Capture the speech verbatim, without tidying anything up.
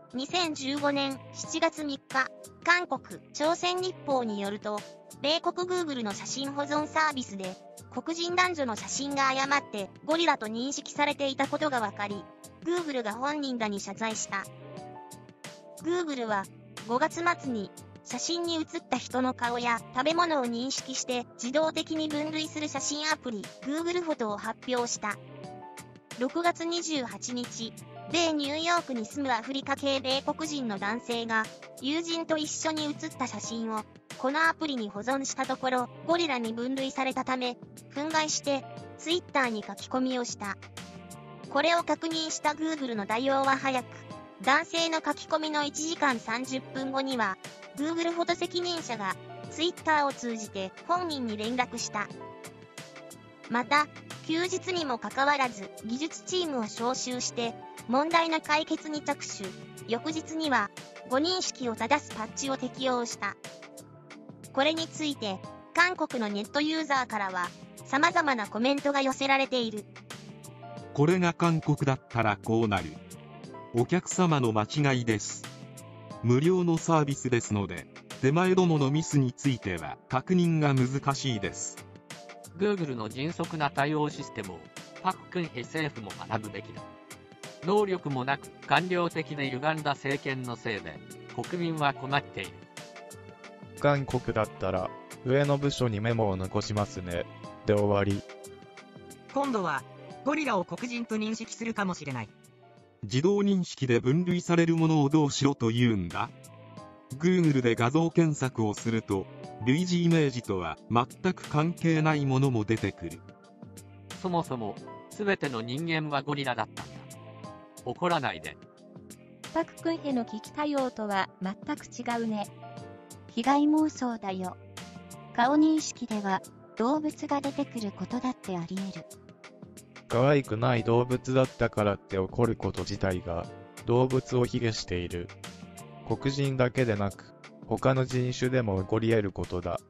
にせんじゅうごねんしちがつみっか、韓国朝鮮日報によると、米国 Google の写真保存サービスで、黒人男女の写真が誤ってゴリラと認識されていたことが分かり、Google が本人らに謝罪した。Google はごがつ末に写真に写った人の顔や食べ物を認識して自動的に分類する写真アプリ Google フォトを発表した。ろくがつにじゅうはちにち、米ニューヨークに住むアフリカ系米国人の男性が友人と一緒に写った写真をこのアプリに保存したところゴリラに分類されたため憤慨してツイッターに書き込みをした。これを確認した Google の対応は早く、男性の書き込みのいちじかんさんじゅっぷんごには Google フォト責任者がツイッターを通じて本人に連絡した。また休日にもかかわらず技術チームを招集して問題の解決に着手。翌日には誤認識を正すパッチを適用した。これについて韓国のネットユーザーからは様々なコメントが寄せられている。 これが韓国だったらこうなる。お客様の間違いです。無料のサービスですので手前どものミスについては確認が難しいです。 Google の迅速な対応システムをパク・クンヘ政府も学ぶべきだ。能力もなく官僚的で歪んだ政権のせいで国民は困っている。 韓国だったら上の部署にメモを残しますねで終わり。 今度はゴリラを黒人と認識するかもしれない。 自動認識で分類されるものをどうしろというんだ。 Google で画像検索をすると類似イメージとは全く関係ないものも出てくる。 そもそも全ての人間はゴリラだったんだ。怒らないで。 パククンヘの危機対応とは全く違うね。被害妄想だよ。顔認識では動物が出てくることだってあり得る。 可愛くない動物だったからって怒ること自体が動物を卑下している。黒人だけでなく他の人種でも起こり得ることだ。